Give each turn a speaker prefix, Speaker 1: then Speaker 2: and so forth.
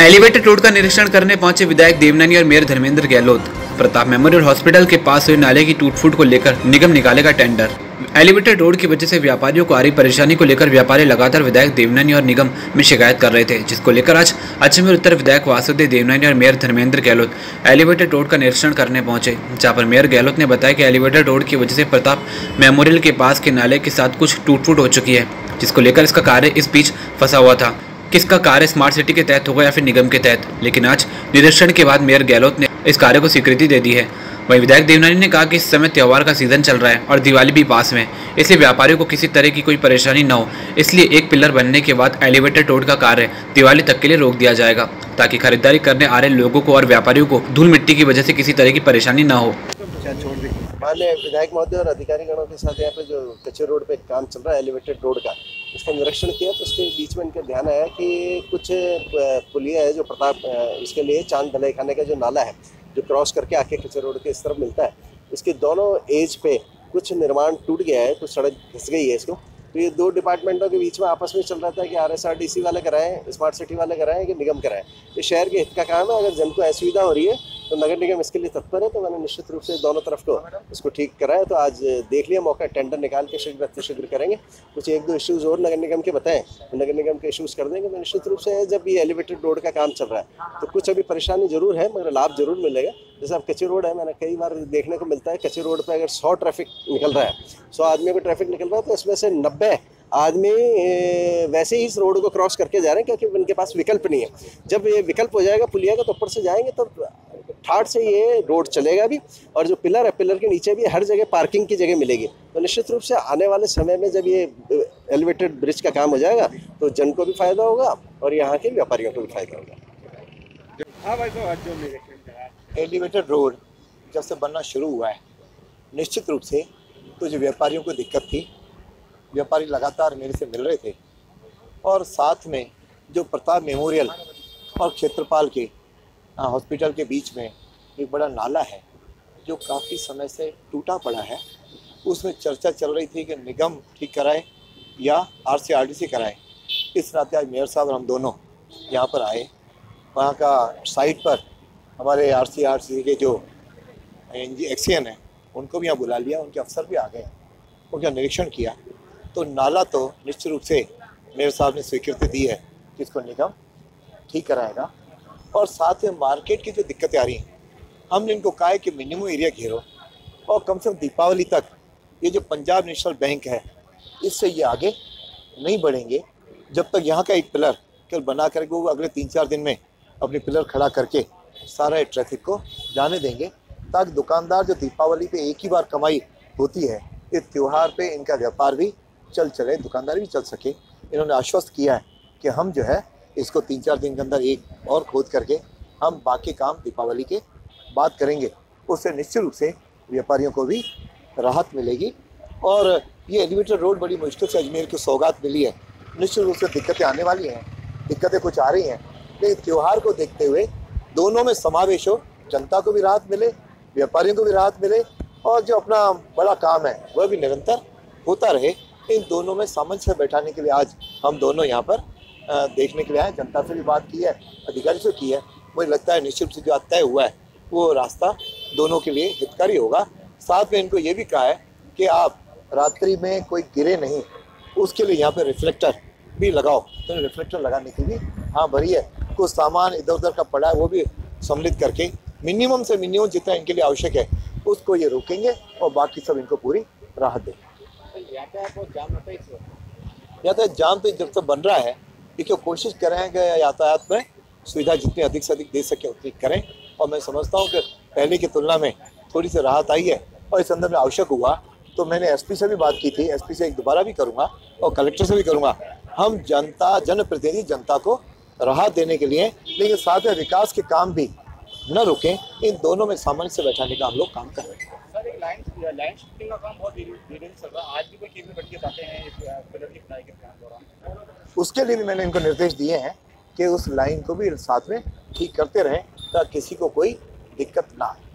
Speaker 1: Elevated road का निरीक्षण करने पहुंचे विधायक देवनानी और mayor Dharmendra Gehlot. Pratap memorial hospital के पास हुए नाले की टूट-फूट को लेकर निगम निकालेगा टेंडर। एलिवेटेड रोड की वजह से व्यापारियों को आ रही परेशानी को लेकर व्यापारी लगातार विधायक देवनानी और निगम में शिकायत कर रहे थे, जिसको लेकर आज अजमेर उत्तर विधायक वासुदेव देवनानी और mayor Dharmendra Gehlot elevated road का निरीक्षण करने पहुंचे, जहां पर मेयर गहलोत ने बताया कि एलिवेटेड रोड की वजह से प्रताप मेमोरियल के पास के नाले के साथ कुछ टूट-फूट हो चुकी है, जिसको लेकर इसका कार्य इस बीच फंसा हुआ था। किसका कार्य स्मार्ट सिटी के तहत होगा या फिर निगम के तहत, लेकिन आज निरीक्षण के बाद मेयर गहलोत ने इस कार्य को स्वीकृति दे दी है। वहीं विधायक देवनानी ने कहा कि इस समय त्योहार का सीजन चल रहा है और दिवाली भी पास में, इसलिए व्यापारियों को किसी तरह की कोई परेशानी न हो, इसलिए एक पिलर बनने के बाद एलिवेटेड रोड का कार्य दिवाली तक के लिए रोक दिया जाएगा, ताकि खरीदारी करने आ रहे लोगों को और व्यापारियों को धूल मिट्टी की वजह से किसी तरह की परेशानी न हो।
Speaker 2: माननीय विधायक महोदय और अधिकारी गणों के साथ यहाँ पे जो कच्चे रोड पे काम चल रहा है एलिवेटेड रोड का, इसका निरीक्षण किया तो उसके बीच में इनका ध्यान आया कि कुछ पुलिया है जो प्रताप इसके लिए चांद भलाई खाने का जो नाला है जो क्रॉस करके आके कच्चे रोड के इस तरफ मिलता है, इसके दोनों एज पे कुछ निर्माण टूट गया है, कुछ सड़क घिस गई है इसको। तो ये दो डिपार्टमेंटों के बीच में आपस में चल रहा था कि RSRDC वाले कराएं, स्मार्ट सिटी वाले कराएं कि निगम कराएं। ये शहर के हित का काम है। अगर जन को असुविधा हो रही है तो नगर निगम इसके लिए तत्पर है, तो मैंने निश्चित रूप से दोनों तरफ को इसको ठीक कराया। तो आज देख लिया मौका, टेंडर निकाल के शीघ्र करेंगे। कुछ एक दो इश्यूज़ और नगर निगम के बताएं, नगर निगम के इश्यूज़ कर देंगे। तो निश्चित रूप से जब ये एलिवेटेड रोड का काम चल रहा है तो कुछ अभी परेशानी जरूर है, मगर लाभ जरूर मिलेगा। जैसे अब कच्चे रोड है, मैंने कई बार देखने को मिलता है कच्चे रोड पर अगर 100 ट्रैफिक निकल रहा है, 100 आदमियों का ट्रैफिक निकल रहा है, तो इसमें से 90 आदमी वैसे ही इस रोड को क्रॉस करके जा रहे हैं, क्योंकि उनके पास विकल्प नहीं है। जब ये विकल्प हो जाएगा पुलिया का तो ऊपर से जाएंगे तो ठाट से ये रोड चलेगा भी, और जो पिलर है पिलर के नीचे भी हर जगह पार्किंग की जगह मिलेगी। तो निश्चित रूप से आने वाले समय में जब ये एलिवेटेड ब्रिज का काम हो जाएगा तो जन को भी फायदा होगा और यहाँ के व्यापारियों को भी फायदा होगा।
Speaker 3: एलिवेटेड रोड जब से बनना शुरू हुआ है, निश्चित रूप से कुछ व्यापारियों को दिक्कत थी। व्यापारी लगातार मेरे से मिल रहे थे, और साथ में जो प्रताप मेमोरियल और क्षेत्रपाल के हॉस्पिटल के बीच में एक बड़ा नाला है जो काफ़ी समय से टूटा पड़ा है, उसमें चर्चा चल रही थी कि निगम ठीक कराए या RCRDC कराए। इस नाते आज मेयर साहब और हम दोनों यहाँ पर आए। वहाँ का साइट पर हमारे RCRDC के जो एक्सियन है उनको भी यहाँ बुला लिया, उनके अफसर भी आ गए, उनका निरीक्षण किया। तो नाला तो निश्चित रूप से मेयर साहब ने स्वीकृति दी है कि इसको निगम ठीक कराएगा। और साथ में मार्केट की जो दिक्कतें आ रही हैं, हमने इनको कहा है कि मिनिमम एरिया घेरो, और कम से कम दीपावली तक ये जो पंजाब नेशनल बैंक है इससे ये आगे नहीं बढ़ेंगे जब तक यहाँ का एक पिलर केवल बना करके वो अगले 3-4 दिन में अपनी पिलर खड़ा करके सारा ट्रैफिक को जाने देंगे, ताकि दुकानदार जो दीपावली पे एक ही बार कमाई होती है, इस त्यौहार पे इनका व्यापार भी चले, दुकानदारी भी चल सके। इन्होंने आश्वस्त किया है कि हम जो है इसको 3-4 दिन के अंदर एक और खोद करके हम बाकी काम दीपावली के बाद करेंगे। उससे निश्चित रूप से व्यापारियों को भी राहत मिलेगी। और ये एलिवेटेड रोड बड़ी मुश्किल से अजमेर को सौगात मिली है। निश्चित रूप से दिक्कतें आने वाली हैं, दिक्कतें कुछ आ रही हैं, लेकिन त्यौहार को देखते हुए दोनों में समावेश हो, जनता को भी राहत मिले, व्यापारियों को भी राहत मिले, और जो अपना बड़ा काम है वह भी निरंतर होता रहे। इन दोनों में सामंजस्य बैठाने के लिए आज हम दोनों यहाँ पर देखने के लिए आए। जनता से भी बात की है, अधिकारी से की है। मुझे लगता है निश्चित रूप से जो तय हुआ है वो रास्ता दोनों के लिए हितकारी होगा। साथ में इनको ये भी कहा है कि आप रात्रि में कोई गिरे नहीं, उसके लिए यहाँ पे रिफ्लेक्टर भी लगाओ। तो रिफ्लेक्टर लगाने की भी हाँ भरी है। कुछ सामान इधर उधर का पड़ा है वो भी सम्मिलित करके मिनिमम से मिनिमम जितना इनके लिए आवश्यक है उसको ये रोकेंगे, और बाकी सब इनको पूरी राहत देंगे। यातायात जाम तो जब तक बन रहा है, देखिए कोशिश करें कि यातायात में सुविधा जितनी अधिक से अधिक दे सके उतनी करें। और मैं समझता हूँ कि पहले की तुलना में थोड़ी सी राहत आई है, और इस संदर्भ में आवश्यक हुआ तो मैंने SP से भी बात की थी, SP से एक दोबारा भी करूँगा और कलेक्टर से भी करूँगा। हम जनप्रतिनिधि जनता को राहत देने के लिए, लेकिन साथ में विकास के काम भी न रुकें, इन दोनों में सामंजस्य से बैठाने का हम लोग काम कर रहे हैं।
Speaker 4: सर, एक लाइन शिफ्टिंग का काम बहुत धीरे चल रहा है, आज भी कोई केबल कट के जाते हैं पिलर की खुदाई के दौरान।
Speaker 3: उसके लिए भी मैंने इनको निर्देश दिए हैं कि उस लाइन को भी साथ में ठीक करते रहें, ताकि किसी को कोई दिक्कत ना आए।